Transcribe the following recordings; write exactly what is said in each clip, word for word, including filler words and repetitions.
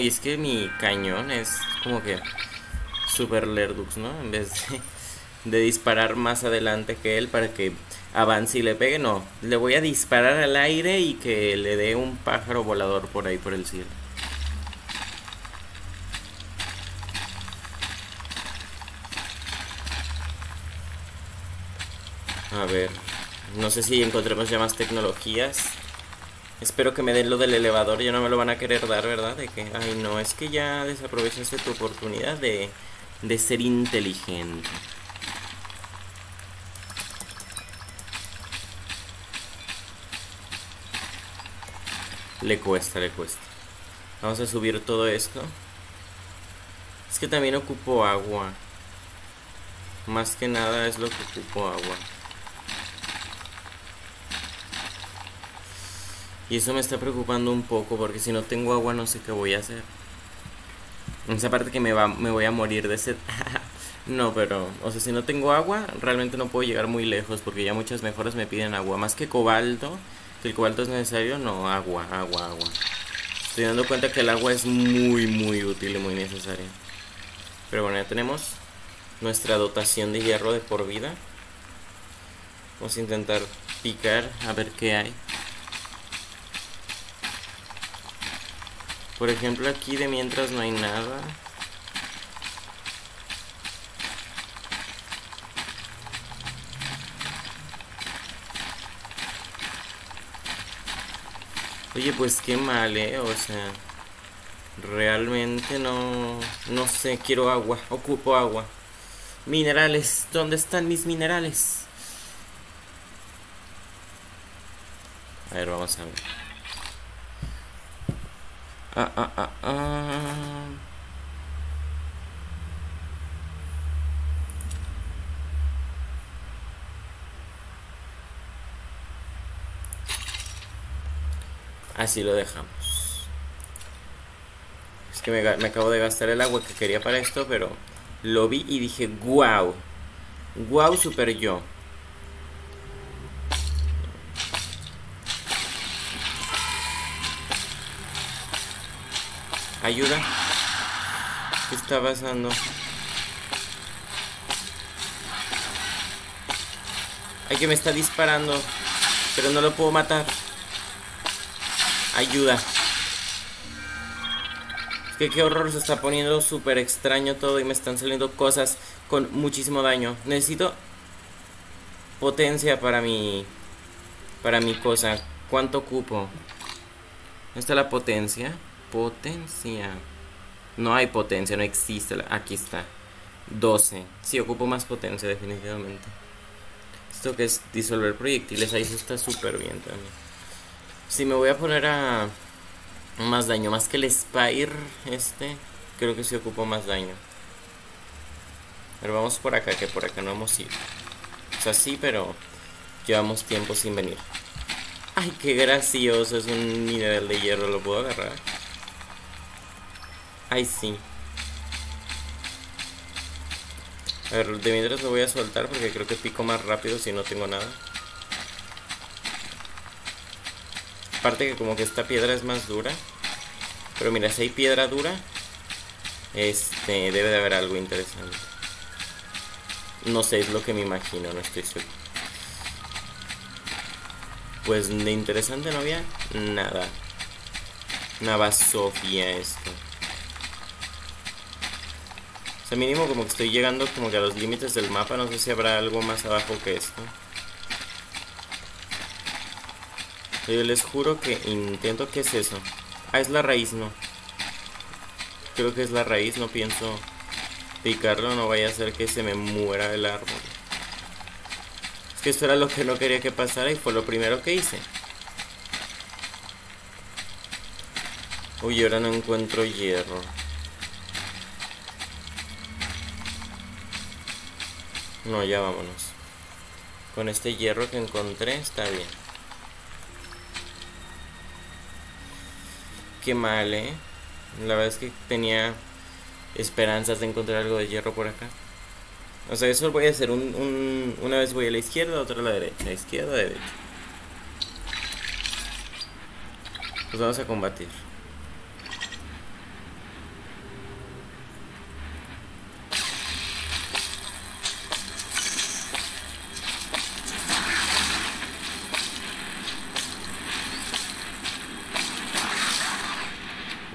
y es que mi cañón es como que super lerdux, ¿no? En vez de, de disparar más adelante que él para que avance y le pegue, no. Le voy a disparar al aire y que le dé un pájaro volador por ahí por el cielo. A ver, no sé si encontremos ya más tecnologías. Espero que me den lo del elevador, ya no me lo van a querer dar, ¿verdad? De que, ay no, es que ya desaprovechaste tu oportunidad de, de ser inteligente. Le cuesta, le cuesta. Vamos a subir todo esto. Es que también ocupo agua. Más que nada es lo que ocupo agua. Y eso me está preocupando un poco porque si no tengo agua no sé qué voy a hacer. Esa parte que me, va, me voy a morir de sed. No, pero, o sea, si no tengo agua, realmente no puedo llegar muy lejos porque ya muchas mejoras me piden agua. Más que cobalto, que el cobalto es necesario, no, agua, agua, agua. Estoy dando cuenta que el agua es muy, muy útil y muy necesaria. Pero bueno, ya tenemos nuestra dotación de hierro de por vida. Vamos a intentar picar a ver qué hay. Por ejemplo, aquí de mientras no hay nada. Oye, pues qué mal, eh, o sea, realmente no, no sé, quiero agua, ocupo agua. Minerales, ¿dónde están mis minerales? A ver, vamos a ver. Ah, ah, ah, ah. Así lo dejamos. Es que me, me acabo de gastar el agua que quería para esto, pero lo vi y dije, wow. Wow, super yo. Ayuda. ¿Qué está pasando? Ay, que me está disparando, pero no lo puedo matar. Ayuda. Es que qué horror, se está poniendo súper extraño todo y me están saliendo cosas con muchísimo daño. Necesito potencia para mi para mi cosa. ¿Cuánto ocupo? ¿Dónde está la potencia? Potencia. No hay potencia, no existe. Aquí está. doce. Sí, ocupo más potencia definitivamente. Esto que es disolver proyectiles, ahí se está súper bien también. Si me voy a poner a más daño, más que el Spire este, creo que sí ocupo más daño. Pero vamos por acá, que por acá no hemos ido. O sea, sí, pero llevamos tiempo sin venir. Ay, qué gracioso, es un mineral de hierro, ¿lo puedo agarrar? Ay, sí. A ver, de mientras lo voy a soltar porque creo que pico más rápido si no tengo nada. Aparte que como que esta piedra es más dura. Pero mira, si hay piedra dura, este, debe de haber algo interesante. No sé, es lo que me imagino, no estoy seguro. Pues de interesante no había nada. Nada Sofía esto. O sea, mínimo como que estoy llegando como que a los límites del mapa. No sé si habrá algo más abajo que esto. Yo les juro que intento. ¿Qué es eso? Ah, es la raíz, no. Creo que es la raíz, no pienso picarlo, no vaya a ser que se me muera el árbol. Es que esto era lo que no quería que pasara y fue lo primero que hice. Uy, ahora no encuentro hierro. No, ya vámonos. Con este hierro que encontré está bien. Qué mal, eh. La verdad es que tenía esperanzas de encontrar algo de hierro por acá. O sea, eso voy a hacer un, un, una vez voy a la izquierda, otra a la derecha. La izquierda, derecha. Pues vamos a combatir.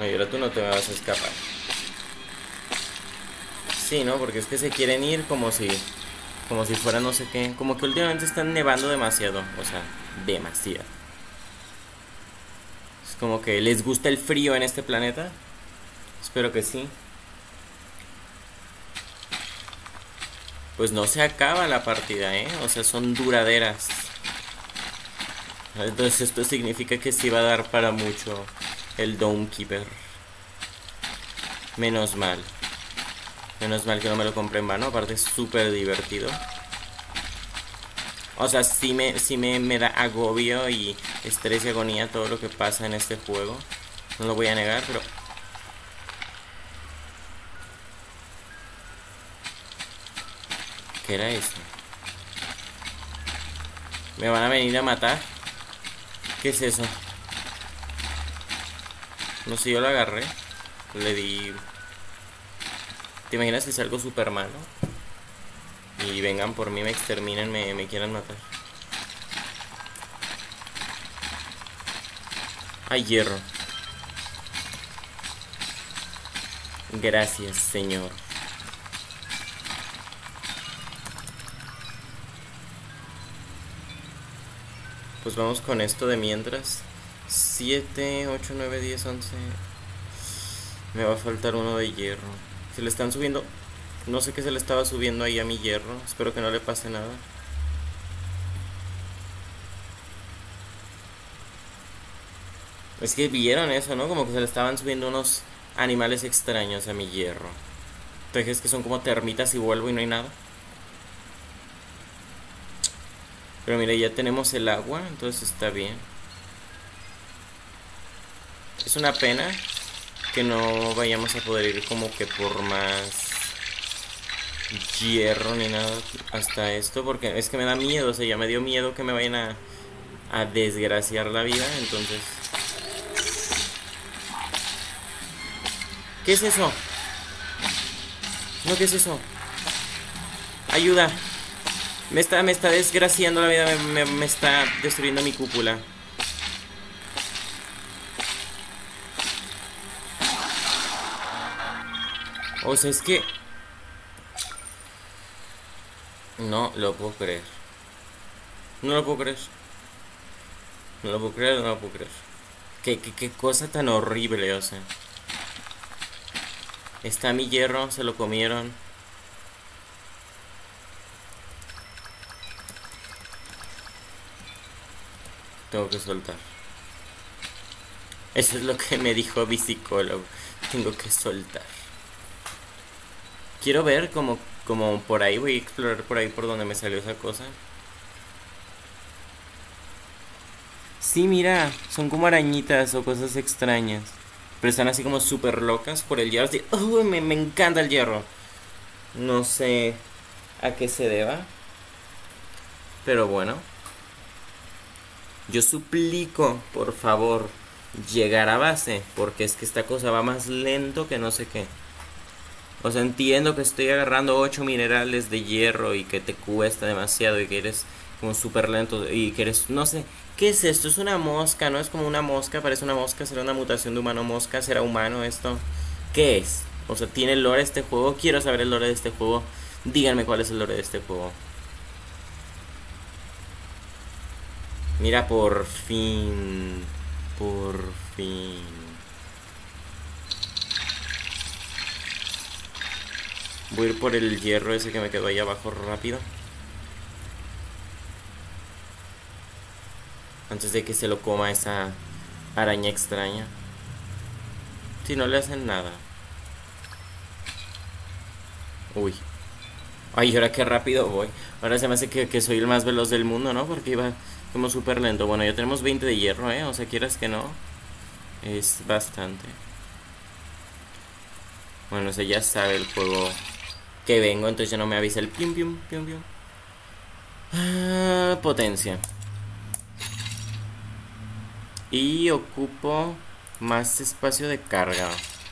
Ay, ahora tú no te vas a escapar. Sí, ¿no? Porque es que se quieren ir como si... Como si fuera no sé qué. Como que últimamente están nevando demasiado. O sea, demasiado. Es como que les gusta el frío en este planeta. Espero que sí. Pues no se acaba la partida, ¿eh? O sea, son duraderas. Entonces esto significa que sí va a dar para mucho el Dawnkeeper. Menos mal. Menos mal que no me lo compré en vano. Aparte es súper divertido. O sea, sí me, sí me, me da agobio y estrés y agonía todo lo que pasa en este juego. No lo voy a negar, pero... ¿Qué era eso? ¿Me van a venir a matar? ¿Qué es eso? No sé, yo lo agarré. Le di... ¿Te imaginas que es algo súper malo? Y vengan por mí, me exterminen, me, me quieran matar. Hay hierro. Gracias, señor. Pues vamos con esto de mientras. siete, ocho, nueve, diez, once. Me va a faltar uno de hierro. Se le están subiendo... No sé qué se le estaba subiendo ahí a mi hierro. Espero que no le pase nada. Es que vieron eso, ¿no? Como que se le estaban subiendo unos animales extraños a mi hierro. ¿Te crees que son como termitas y vuelvo y no hay nada? Pero mira, ya tenemos el agua, entonces está bien. Es una pena que no vayamos a poder ir como que por más hierro ni nada hasta esto, porque es que me da miedo, o sea, ya me dio miedo que me vayan a, a desgraciar la vida, entonces... ¿Qué es eso? No, ¿qué es eso? Ayuda. Me está, me está desgraciando la vida, me, me, me está destruyendo mi cúpula. O sea, es que... No lo puedo creer. No lo puedo creer. No lo puedo creer, no lo puedo creer. Qué, qué, qué cosa tan horrible, o sea. Está mi hierro, se lo comieron. Tengo que soltar. Eso es lo que me dijo mi psicólogo. Tengo que soltar. Quiero ver como, como por ahí, voy a explorar por ahí por donde me salió esa cosa. Sí, mira, son como arañitas o cosas extrañas. Pero están así como súper locas por el hierro. Así, ¡oh! me, me encanta el hierro. No sé a qué se deba. Pero bueno. Yo suplico, por favor, llegar a base. Porque es que esta cosa va más lento que no sé qué. O sea, entiendo que estoy agarrando ocho minerales de hierro y que te cuesta demasiado y que eres como súper lento y que eres, no sé, ¿qué es esto? Es una mosca, ¿no? Es como una mosca, parece una mosca, será una mutación de humano mosca, será humano esto. ¿Qué es? O sea, ¿tiene el lore este juego? Quiero saber el lore de este juego. Díganme cuál es el lore de este juego. Mira, por fin. Por fin. Voy a ir por el hierro ese que me quedó ahí abajo rápido. Antes de que se lo coma esa araña extraña. Si no le hacen nada. Uy. Ay, ahora qué rápido voy. Ahora se me hace que, que soy el más veloz del mundo, ¿no? Porque iba como súper lento. Bueno, ya tenemos veinte de hierro, ¿eh? O sea, quieras que no. Es bastante. Bueno, o sea, ya sabe el juego que vengo, entonces ya no me avisa el pium pium pium pium. Ah, potencia. Y ocupo más espacio de carga.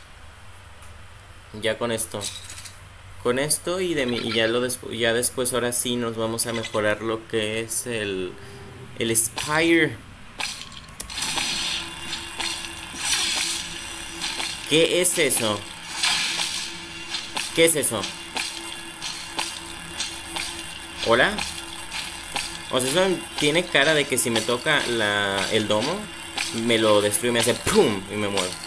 Ya con esto. Con esto y de mi, y ya lo después ya después ahora sí nos vamos a mejorar lo que es el el Spire. ¿Qué es eso? ¿Qué es eso? ¿Hola? O sea, eso tiene cara de que si me toca la, el domo, me lo destruye, me hace ¡pum! Y me muero.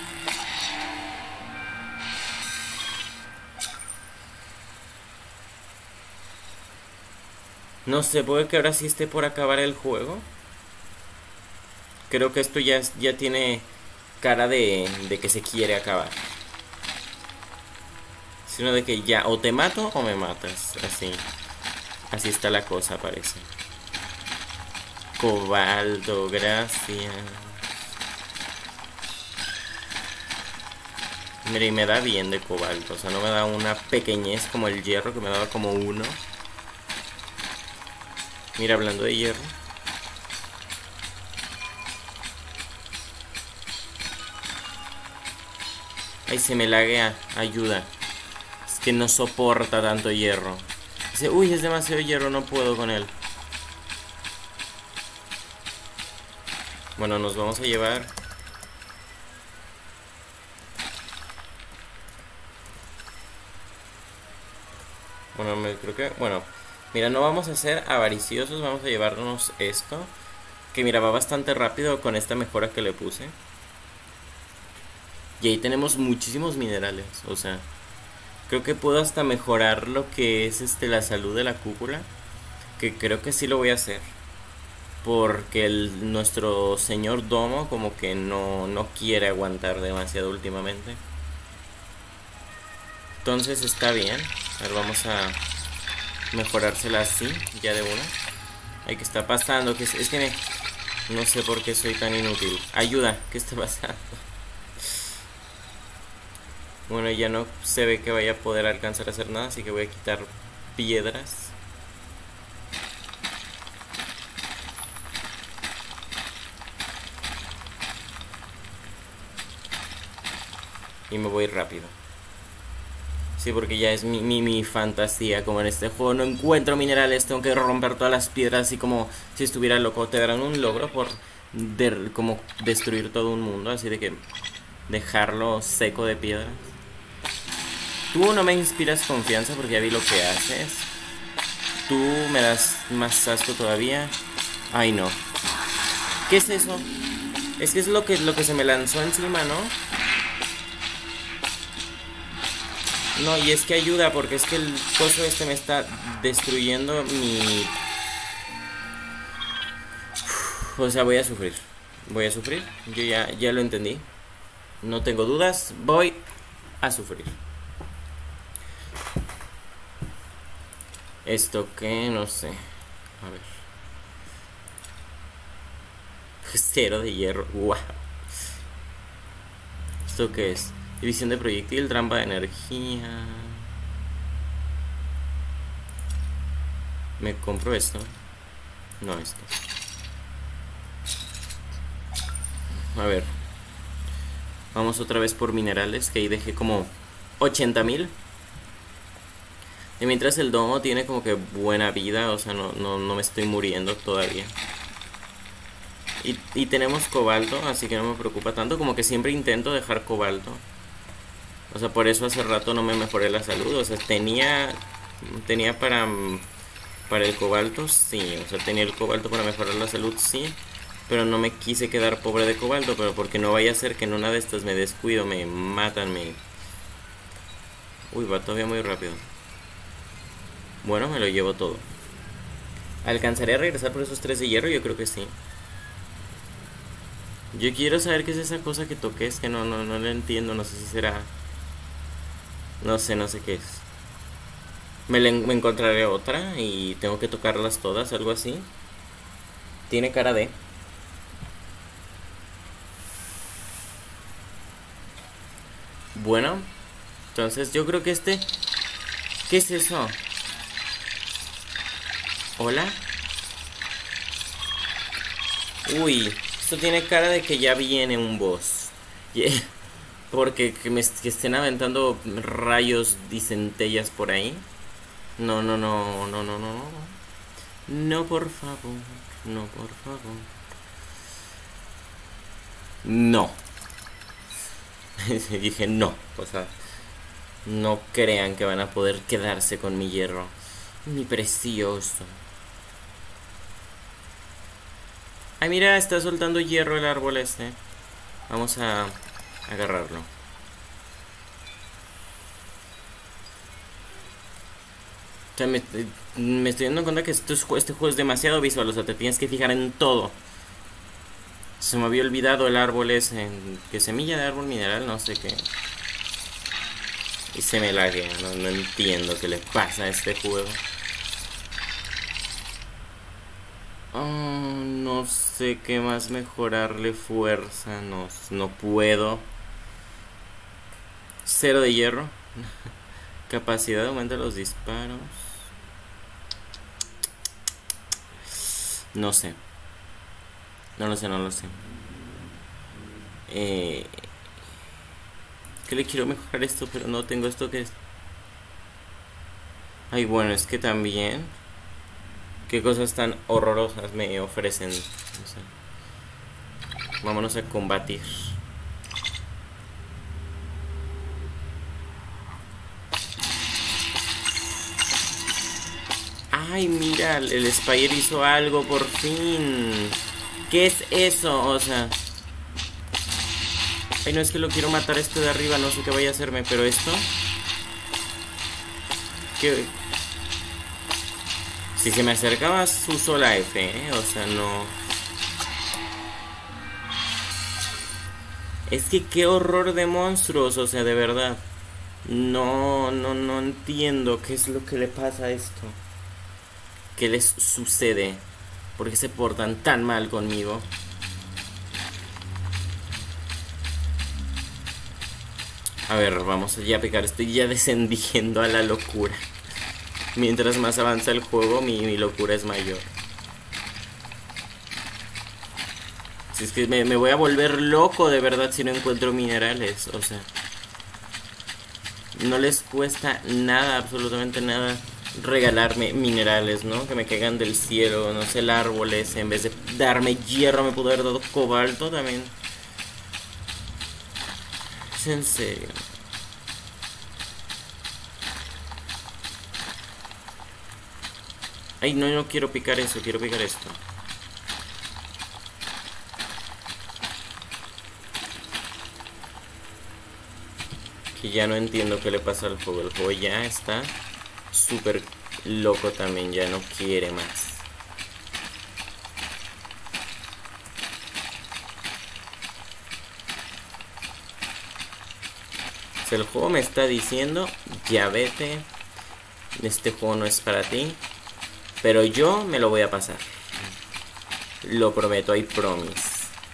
No sé, puede que ahora sí esté por acabar el juego. Creo que esto ya, ya tiene cara de, de que se quiere acabar. Sino de que ya o te mato o me matas. Así. Así está la cosa, parece. Cobalto, gracias. Mira, y me da bien de cobalto. O sea, no me da una pequeñez como el hierro, que me daba como uno. Mira, hablando de hierro. Ay, se me laguea. Ayuda. Es que no soporta tanto hierro. Dice, uy, es demasiado hierro, no puedo con él. Bueno, nos vamos a llevar... Bueno, me, creo que... Bueno, mira, no vamos a ser avariciosos, vamos a llevarnos esto. Que mira, va bastante rápido con esta mejora que le puse. Y ahí tenemos muchísimos minerales, o sea... Creo que puedo hasta mejorar lo que es este la salud de la cúpula. Que creo que sí lo voy a hacer. Porque el, nuestro señor domo como que no, no quiere aguantar demasiado últimamente. Entonces está bien. A ver, vamos a mejorársela así, ya de una. Ay, ¿qué está pasando? Que es, es que me... No sé por qué soy tan inútil. Ayuda, ¿qué está pasando? Bueno, ya no se ve que vaya a poder alcanzar a hacer nada, así que voy a quitar piedras. Y me voy rápido. Sí, porque ya es mi, mi, mi fantasía. Como en este juego no encuentro minerales, tengo que romper todas las piedras. Así como si estuviera loco. Te darán un logro por de, como destruir todo un mundo. Así de que dejarlo seco de piedras. Tú no me inspiras confianza porque ya vi lo que haces. Tú me das más asco todavía. Ay, no. ¿Qué es eso? Es que es lo que, lo que se me lanzó encima, ¿no? No, y es que ayuda porque es que el coso este me está destruyendo mi... O sea, voy a sufrir. Voy a sufrir. Yo ya, ya lo entendí. No tengo dudas. Voy a sufrir. Esto que no sé. A ver. Cero de hierro. Wow. ¿Esto qué es? División de proyectil, trampa de energía. Me compro esto. No, esto. A ver. Vamos otra vez por minerales, que ahí dejé como ochenta mil. Y mientras el domo tiene como que buena vida, o sea, no, no, no me estoy muriendo todavía. Y, y tenemos cobalto, así que no me preocupa tanto. Como que siempre intento dejar cobalto. O sea, por eso hace rato no me mejoré la salud. O sea, tenía tenía para para el cobalto, sí. O sea, tenía el cobalto para mejorar la salud, sí. Pero no me quise quedar pobre de cobalto, pero porque no vaya a ser que en una de estas me descuido, me matan, me... Uy, va todavía muy rápido. Bueno, me lo llevo todo. ¿Alcanzaré a regresar por esos tres de hierro? Yo creo que sí. Yo quiero saber qué es esa cosa que toqué. Es que no, no, no la entiendo. No sé si será... No sé, no sé qué es. Me, le, me encontraré otra y tengo que tocarlas todas, algo así. Tiene cara de... Bueno, entonces yo creo que este... ¿Qué es eso? ¿Hola? Uy, esto tiene cara de que ya viene un boss. Yeah. Porque que me que estén aventando rayos y centellas por ahí. No, no, no, no, no, no. No, por favor. No, por favor. No. Y dije, no, o sea, no crean que van a poder quedarse con mi hierro. Mi precioso. Ay, mira, está soltando hierro el árbol este. Vamos a agarrarlo. O sea, me, me estoy dando cuenta que esto es, este juego es demasiado visual. O sea, te tienes que fijar en todo. Se me había olvidado el árbol ese. ¿Qué semilla de árbol mineral? No sé qué. Y se me laguea. No, no entiendo qué le pasa a este juego. Oh, no sé qué más mejorarle fuerza. No, no puedo. Cero de hierro. Capacidad aumenta los disparos. No sé. No lo sé, no lo sé. Eh, que le quiero mejorar esto, pero no tengo esto que es. Ay, bueno, es que también. Qué cosas tan horrorosas me ofrecen. No sé. Vámonos a combatir. Ay, mira, el Spire hizo algo por fin. ¿Qué es eso? O sea... Ay, no, es que lo quiero matar este de arriba. No sé qué vaya a hacerme, pero esto... ¿Qué? Si se me acercaba uso la F, ¿eh? O sea, no... Es que qué horror de monstruos, o sea, de verdad. No, no, no entiendo qué es lo que le pasa a esto. ¿Qué les sucede? ¿Por qué se portan tan mal conmigo? A ver, vamos ya a picar. Estoy ya descendiendo a la locura. Mientras más avanza el juego, mi, mi locura es mayor. Si es que me, me voy a volver loco de verdad si no encuentro minerales. O sea, no les cuesta nada, absolutamente nada, regalarme minerales, ¿no? Que me caigan del cielo, no sé, el árbol ese. En vez de darme hierro, me pudo haber dado cobalto también. Es en serio. Ay, no, no quiero picar eso, quiero picar esto. Que ya no entiendo qué le pasa al juego. El juego ya está súper loco también, ya no quiere más. O sea, el juego me está diciendo, ya vete, este juego no es para ti. Pero yo me lo voy a pasar. Lo prometo, I promise.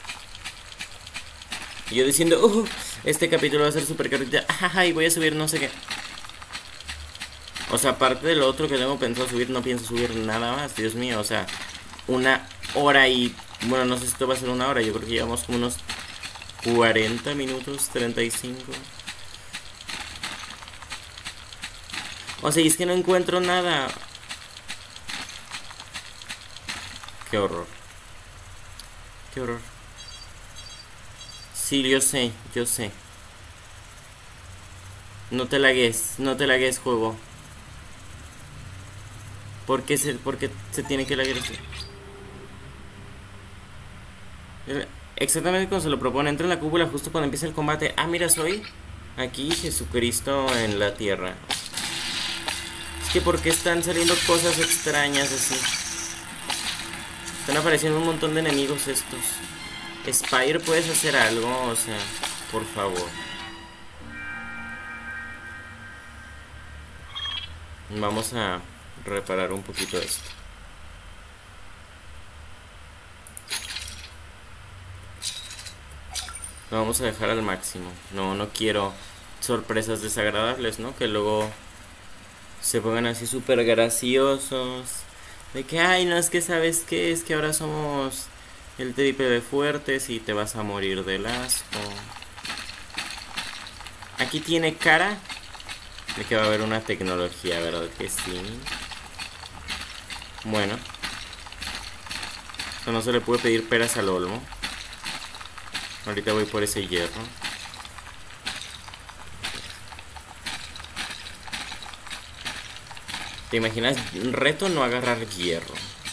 Y yo diciendo, uh, este capítulo va a ser súper caro. Ay, voy a subir no sé qué. O sea, aparte de lo otro que tengo pensado subir, no pienso subir nada más. Dios mío, o sea, una hora y... Bueno, no sé si esto va a ser una hora. Yo creo que llevamos como unos cuarenta minutos, treinta y cinco. O sea, y es que no encuentro nada. Qué horror. Qué horror. Sí, yo sé, yo sé. No te lagues, no te lagues, juego. ¿Por qué se, por qué se tiene que laguear esto? Exactamente cuando se lo propone, entra en la cúpula justo cuando empieza el combate. Ah, mira, soy aquí Jesucristo en la tierra. Es que ¿por qué están saliendo cosas extrañas así? Están apareciendo un montón de enemigos estos. Spire, ¿puedes hacer algo? O sea, por favor. Vamos a reparar un poquito esto. Lo vamos a dejar al máximo. No, no quiero sorpresas desagradables, ¿no? Que luego se pongan así súper graciosos. De que, ay, no, es que sabes qué, es que ahora somos el triple de fuertes y te vas a morir del asco. Aquí tiene cara de que va a haber una tecnología, ¿verdad que sí? Bueno. Eso no se le puede pedir peras al olmo. Ahorita voy por ese hierro. ¿Te imaginas? Reto no agarrar hierro.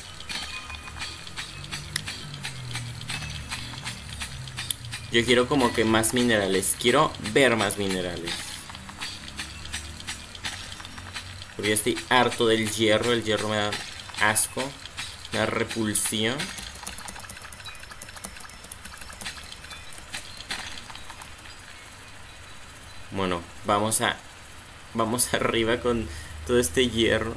Yo quiero como que más minerales. Quiero ver más minerales. Porque ya estoy harto del hierro. El hierro me da asco. Me da repulsión. Bueno, vamos a... Vamos arriba con todo este hierro.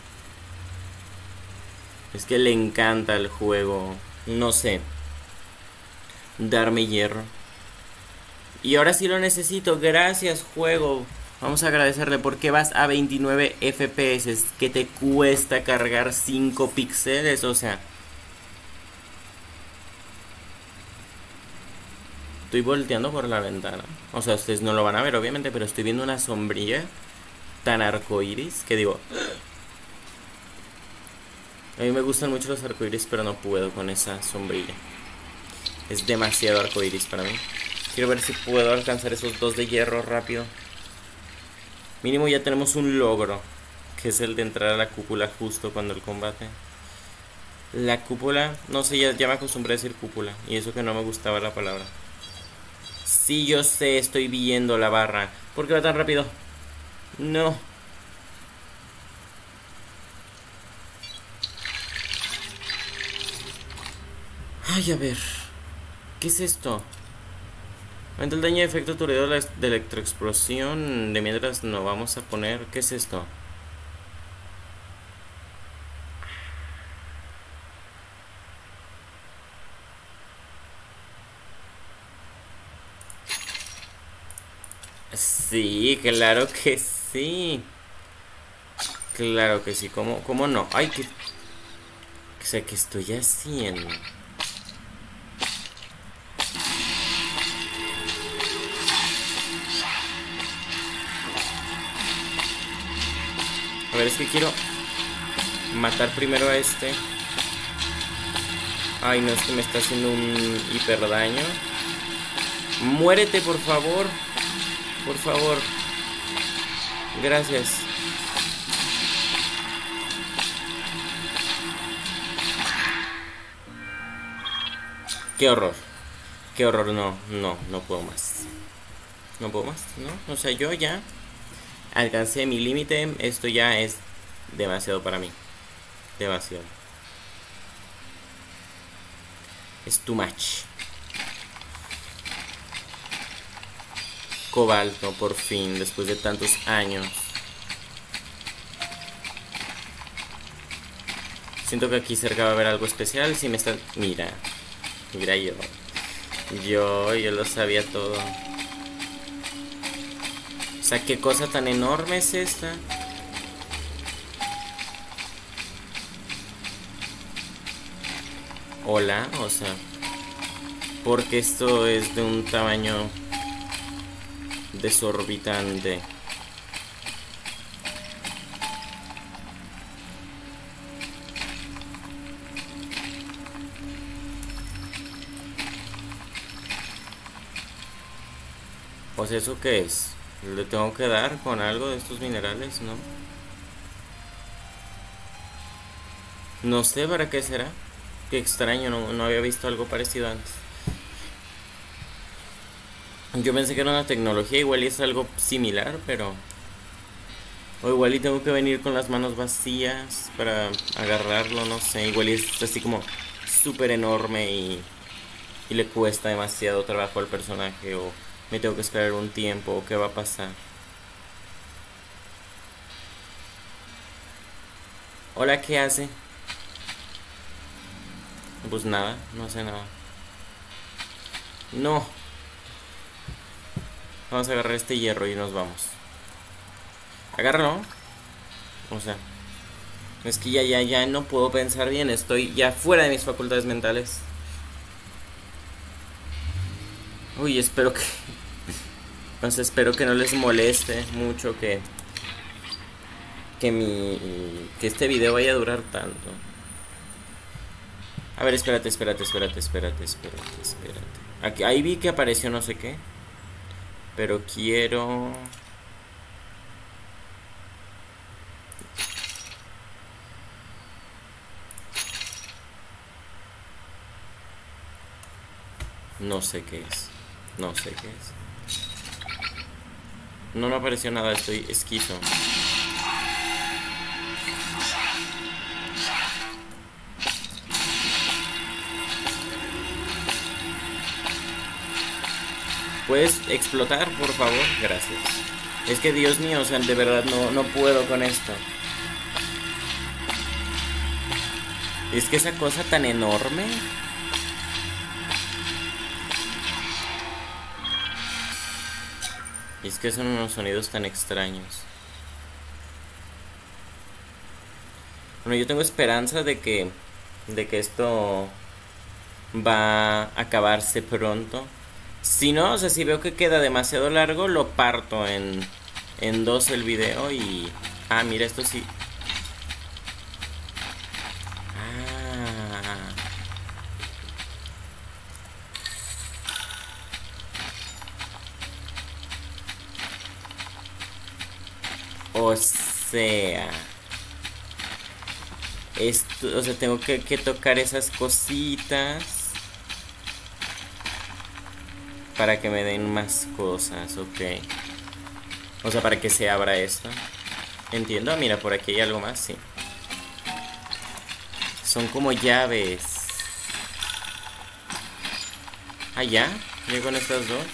Es que le encanta el juego. No sé. Darme hierro. Y ahora sí lo necesito. Gracias, juego. Vamos a agradecerle porque vas a veintinueve F P S. Que te cuesta cargar cinco píxeles. O sea, estoy volteando por la ventana. O sea, ustedes no lo van a ver obviamente, pero estoy viendo una sombrilla tan arcoiris que digo... A mí me gustan mucho los arcoiris, pero no puedo con esa sombrilla. Es demasiado arcoiris para mí. Quiero ver si puedo alcanzar esos dos de hierro rápido. Mínimo ya tenemos un logro, que es el de entrar a la cúpula justo cuando el combate. La cúpula, no sé, ya, ya me acostumbré a decir cúpula. Y eso que no me gustaba la palabra. Sí, yo sé, estoy viendo la barra. ¿Por qué va tan rápido? No. Ay, a ver. ¿Qué es esto? Aumenta el daño de efecto turbador de la electroexplosión. De mientras no vamos a poner... ¿Qué es esto? Sí, claro que sí. Claro que sí. ¿Cómo, cómo no? Ay, que... O sea, ¿qué estoy haciendo? A ver, es que quiero matar primero a este. Ay, no, es que me está haciendo un hiperdaño. Muérete, por favor. Por favor. Gracias. Qué horror. Qué horror, no, no, no puedo más. No puedo más, ¿no? O sea, yo ya alcancé mi límite. Esto ya es demasiado para mí. Demasiado. Es too much. Cobalto, por fin, después de tantos años. Siento que aquí cerca va a haber algo especial. Si me está... Mira. Mira yo. Yo, yo lo sabía todo. O sea, qué cosa tan enorme es esta. Hola, o sea, porque esto es de un tamaño desorbitante. Pues eso qué es, le tengo que dar con algo de estos minerales, ¿no? No sé para qué será. Qué extraño, no, no había visto algo parecido antes. Yo pensé que era una tecnología, igual y es algo similar, pero... O igual y tengo que venir con las manos vacías para agarrarlo, no sé. Igual y es así como súper enorme y, y le cuesta demasiado trabajo al personaje. O me tengo que esperar un tiempo, o qué va a pasar. Hola, ¿qué hace? Pues nada, no hace nada. No. Vamos a agarrar este hierro y nos vamos. Agárralo. O sea, es que ya, ya, ya no puedo pensar bien. Estoy ya fuera de mis facultades mentales. Uy, espero que... Pues espero que no les moleste mucho que... Que mi... Que este video vaya a durar tanto. A ver, espérate, espérate, espérate, espérate, espérate, espérate. Aquí, ahí vi que apareció no sé qué. Pero quiero... No sé qué es. No sé qué es. No me apareció nada, estoy esquizo. ¿Puedes explotar, por favor? Gracias. Es que Dios mío, o sea, de verdad no, no puedo con esto. Es que esa cosa tan enorme. Y es que son unos sonidos tan extraños. Bueno, yo tengo esperanza de que de que esto va a acabarse pronto. Si no, o sea, si veo que queda demasiado largo, lo parto en, en dos el video y... Ah, mira, esto sí. Ah. O sea... Esto, o sea, tengo que, que tocar esas cositas para que me den más cosas, ok. O sea, para que se abra esto. Entiendo, mira, por aquí hay algo más, sí. Son como llaves. Ah, ya, llego con estas dos.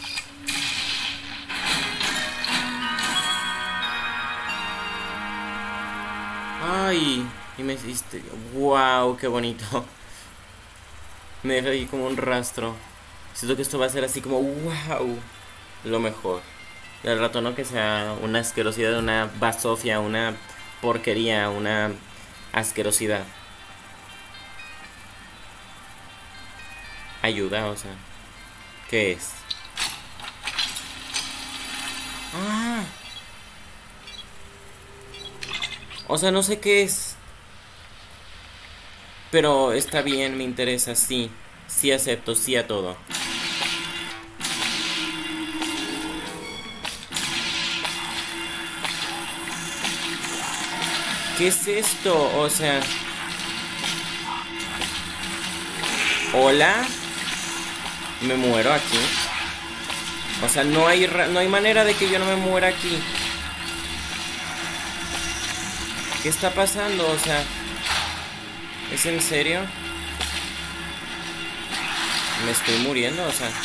Ay, y me hiciste... Wow, qué bonito. Me deja ahí como un rastro. Siento que esto va a ser así como wow, lo mejor. Y al rato no que sea una asquerosidad, una basofia, una porquería, una asquerosidad. Ayuda, o sea. ¿Qué es? Ah. O sea, no sé qué es. Pero está bien, me interesa, sí. Sí acepto, sí a todo. ¿Qué es esto? O sea... ¿Hola? ¿Me muero aquí? O sea, no hay, no hay manera de que yo no me muera aquí. ¿Qué está pasando? O sea... ¿Es en serio? Me estoy muriendo, o sea...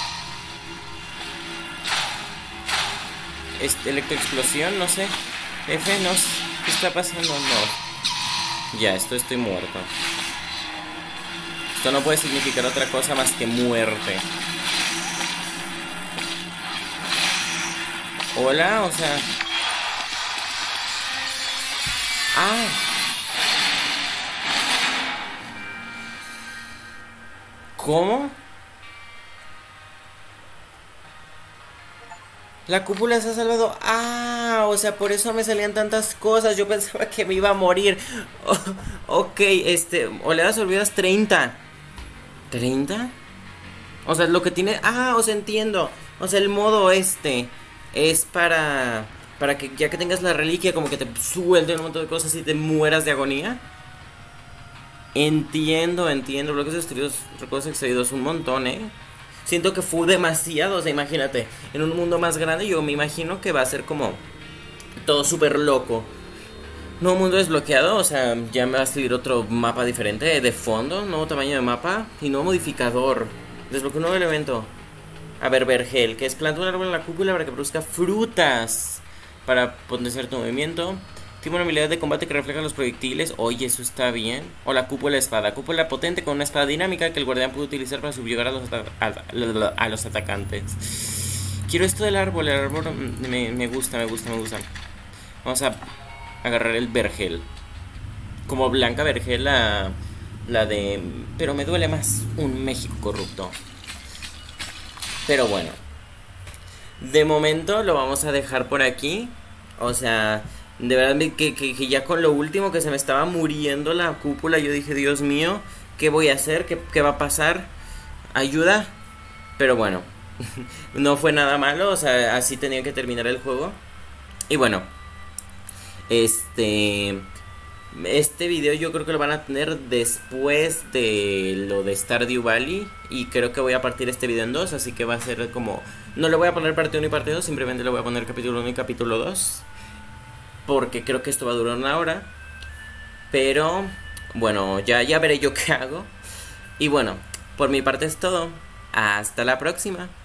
Este, electroexplosión, no sé. F, no sé. ¿Qué está pasando? No. Ya, esto estoy muerto. Esto no puede significar otra cosa más que muerte. Hola, o sea... Ah. ¿Cómo? La cúpula se ha salvado. Ah, o sea, por eso me salían tantas cosas. Yo pensaba que me iba a morir. Oh, ok, este, oleadas olvidadas treinta. ¿treinta? O sea, lo que tiene... Ah, o sea, entiendo. O sea, el modo este es para... Para que ya que tengas la reliquia, como que te suelte un montón de cosas y te mueras de agonía. Entiendo, entiendo. Bloques destruidos, recuerdos extraídos, un montón, ¿eh? Siento que fue demasiado, o sea, imagínate, en un mundo más grande yo me imagino que va a ser como todo súper loco. Nuevo mundo desbloqueado, o sea, ya me va a salir otro mapa diferente de fondo, nuevo tamaño de mapa y nuevo modificador. Desbloqueo un nuevo elemento. A ver, vergel, que es planta un árbol en la cúpula para que produzca frutas para potenciar tu movimiento. Tiene una habilidad de combate que refleja los proyectiles. Oye, eso está bien. O la cúpula espada. Cúpula potente con una espada dinámica que el guardián puede utilizar para subyugar a los, a, a los atacantes. Quiero esto del árbol. El árbol me, me gusta, me gusta, me gusta. Vamos a agarrar el vergel. Como Blanca Vergel, la, la de... Pero me duele más un México corrupto. Pero bueno. De momento lo vamos a dejar por aquí. O sea... De verdad que, que, que ya con lo último que se me estaba muriendo la cúpula, yo dije, Dios mío, ¿qué voy a hacer? ¿Qué, qué va a pasar? ¿Ayuda? Pero bueno, no fue nada malo, o sea, así tenía que terminar el juego. Y bueno, este... Este video yo creo que lo van a tener después de lo de Stardew Valley. Y creo que voy a partir este video en dos. Así que va a ser como... No le voy a poner parte uno y parte dos. Simplemente le voy a poner capítulo uno y capítulo dos. Porque creo que esto va a durar una hora. Pero... Bueno, ya, ya veré yo qué hago. Y bueno, por mi parte es todo. Hasta la próxima.